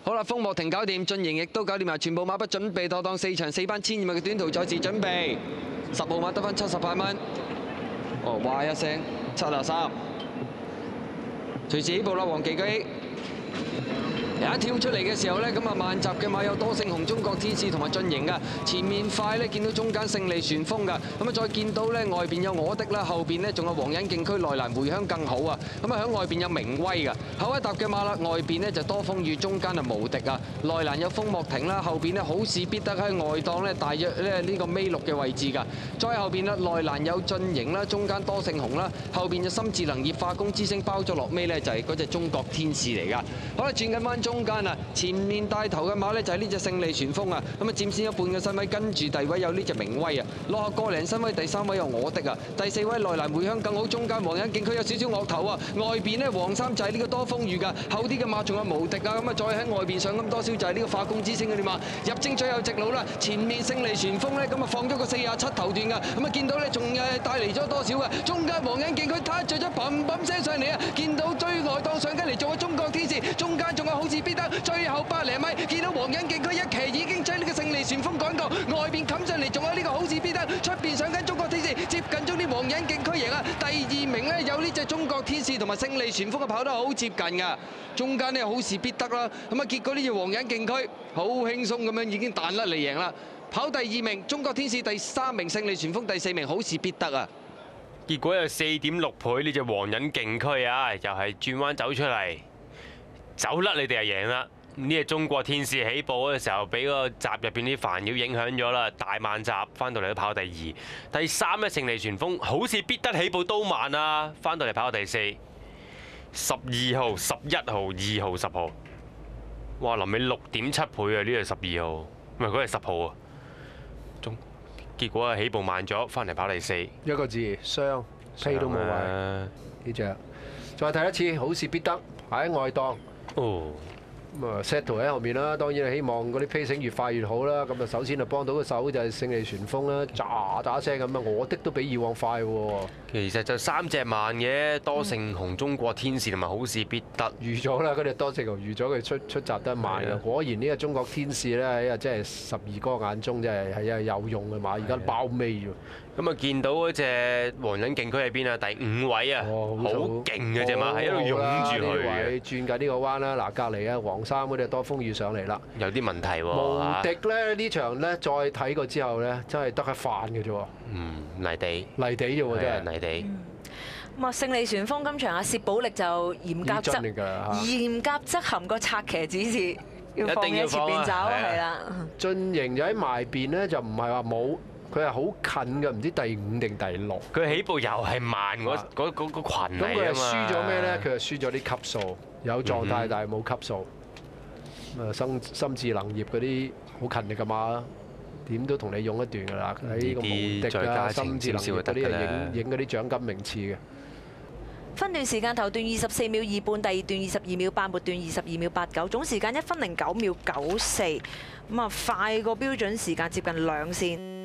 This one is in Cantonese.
好啦，風莫停搞掂，進營亦都搞掂埋，全部馬不準備妥當，4場4班1200嘅短途賽事準備，10號馬得分78蚊。哦，哇一聲73，隨時起步啦，黃琪基。一跳出嚟嘅時候呢，咁啊慢閘嘅馬有多勝紅、中國天使同埋進營噶，前面快呢，見到中間勝利旋風噶，咁啊再見到呢外邊有我的啦，後邊呢仲有皇仁競區內欄回鄉更好啊，咁啊喺外邊有名威噶，後一搭嘅馬啦，外邊呢就多風雨，中間啊無敵啊，內欄有風莫停啦，後邊呢好事必得喺外檔呢，大約呢個尾六嘅位置噶，再後邊啦內欄有進營啦，中間多勝紅啦，後邊就心智能業化工之星包咗落尾呢，就係嗰隻中國天使嚟噶，好啦轉緊彎中間啊，前面帶頭嘅馬呢，就係呢隻勝利旋風啊，咁啊佔先一半嘅身位，跟住第二位有呢隻名威啊，落後個零身位，第3位有我的啊，第4位內欄回鄉更好，中間皇仁競區有少少惡頭啊，外邊呢黃衫就係呢個多風雨㗎，後啲嘅馬仲有無敵啊，咁啊再喺外邊上咁多少就係呢個化工之星嗰啲馬，入征最後直路啦，前面勝利旋風呢，咁啊放咗個47頭段㗎，咁啊見到呢仲帶嚟咗多少㗎，中間皇仁競區撻着咗砰砰聲上嚟啊，見到追外檔上緊嚟做咗中國天使，中間仲有好事必得。最後100零米，見到皇仁競區一騎已經將呢個勝利旋風趕過，外邊冚上嚟仲有呢個好事必得，出邊上緊中國天使，接近咗啲皇仁競區贏啊！第2名呢，有呢隻中國天使同埋勝利旋風嘅跑得好接近㗎，中間呢好事必得啦，咁啊結果呢隻皇仁競區好輕鬆咁樣已經彈甩嚟贏啦，跑第2名中國天使，第3名勝利旋風，第4名好事必得啊！ 結果有4.6倍呢隻皇仁競區啊，又係轉彎走出嚟。走甩你哋就贏啦！呢隻中國天使起步嘅時候，俾個閘入邊啲煩擾影響咗啦，大慢閘翻到嚟都跑第2，第3咧勝利旋風好似必得起步都慢啊，翻到嚟跑第4，12號、11號、2號、10號，哇！臨尾6.7倍啊！呢個12號，唔係嗰係10號啊，結果啊起步慢咗，翻嚟跑第4， 一個字傷，屁都冇位呢隻。再睇一次，好事必得喺外檔。 哦， 咁啊 settle 喺後面啦，當然係希望嗰啲 pacing 越快越好啦。咁啊，首先就幫到個手就係勝利旋風啦，喳喳聲咁啊，我的都比以往快喎。 其實就3隻慢嘅，多勝紅、中國天使同埋好事必得。 預咗啦，嗰隻多勝紅預咗佢出閘得慢嘅。果然呢個中國天使咧，喺啊真係12哥眼中真係係有用嘅馬，而家包尾喎。咁啊，見到嗰隻皇仁競區喺邊啊？第5位啊，好勁嘅隻馬，係一路擁住佢嘅。轉緊呢個彎啦，嗱隔離啊黃衫嗰隻多風雨上嚟啦，有啲問題喎。無敵咧呢場咧，再睇過之後咧，真係得一飯嘅啫喎。泥地啫喎，真係泥地。 咁啊，勝利旋風今場啊，薛寶力就嚴格執行個策騎指示，要放喺前邊走，係啦。 進營就喺埋邊咧，就唔係話冇。佢係好近嘅，唔知第5定第6。佢起步又係慢嗰羣嚟啊嘛。咁佢係輸咗咩咧？佢係輸咗啲級數，有狀態但係冇級數。咁啊，心智能業嗰啲好勤力嘅馬，點都同你用一段㗎啦。喺呢個無敵啊，心智能業嗰啲係影嗰啲獎金名次嘅。 分段時間頭段24秒2半，第2段22秒8，末段22秒89，總時間1分09秒94。咁啊，快過標準時間接近2線。